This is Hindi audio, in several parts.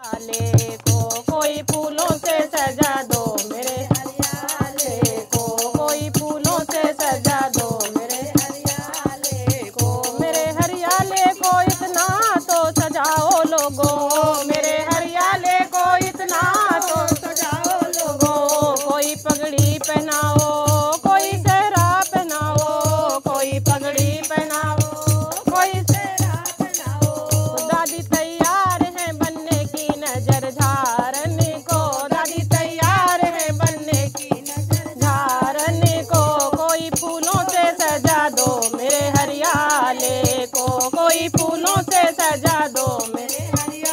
हरियाले को कोई फूलों से सजा दो मेरे हरियाले को, कोई फूलों से सजा दो मेरे हरियाले को, मेरे हरियाले को इतना तो सजाओ लोगों, मेरे हरियाले को इतना तो सजाओ लोगों। कोई पगड़ी पहनाओ, कोई सेहरा पहनाओ, कोई पगड़ी पहनाओ, कोई सेहरा पहनाओ। दादी तैयार है बनने की नजर झारने को, दादी तैयार है बनने की नजर झारने को। कोई फूलों से सजा दो मेरे हरियाले को, कोई फूलों से सजा दो मेरे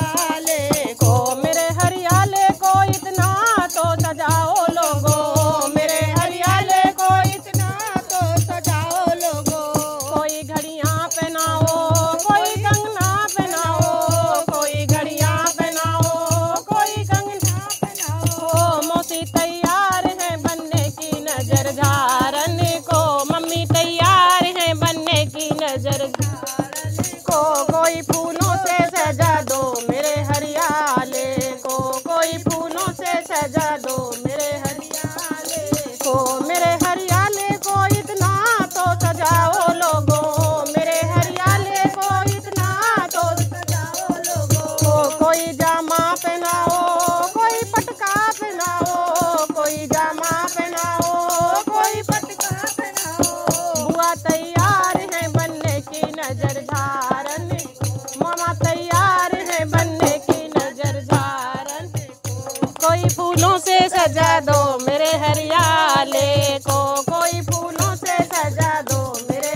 हरियाले को, मेरे हरियाले को इतना तो सजाओ लोगों, मेरे हरियाले को इतना तो सजाओ लोगों। कोई घड़ियां पहनाओ, कोई कंगना पहनाओ, कोई घड़ियां पहनाओ, कोई कंगना पहनाओ। मौसी तैयार है बनने की नजर झारने को, मम्मी तैयार है बनने की नजर झारने को। कोई फूलों से सजा दो मेरे हरियाले को, कोई फूलों से सजा दो मेरे हरियाले को, मेरे हरियाले को इतना तो सजाओ लोगों, मेरे हरियाले को इतना तो सजाओ लोगों। कोई जामा पहनाओ, कोई पटका पहनाओ, कोई जामा पहनाओ, कोई पटका पहनाओ। बुआ तैयार है बनने की नजर झारने को, मामा तैयार है बनने की नजर झारने को। कोई फूलों से सजा दो मेरे हरियाले को, कोई फूलों से सजा दो मेरे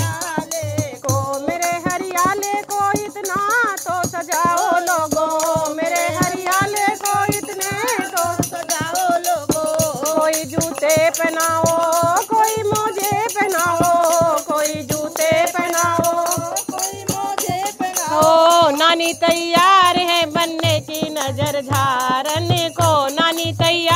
हरियाले को, मेरे हरियाले को इतना तो सजाओ लोगों, मेरे हरियाले को इतने तो सजाओ लोगों। कोई जूते पहनाओ, कोई मोजे पहनाओ, कोई जूते पहनाओ, कोई मोजे पहनाओ। नानी तैयार है बनने की नजर झारने को, नानी तैयार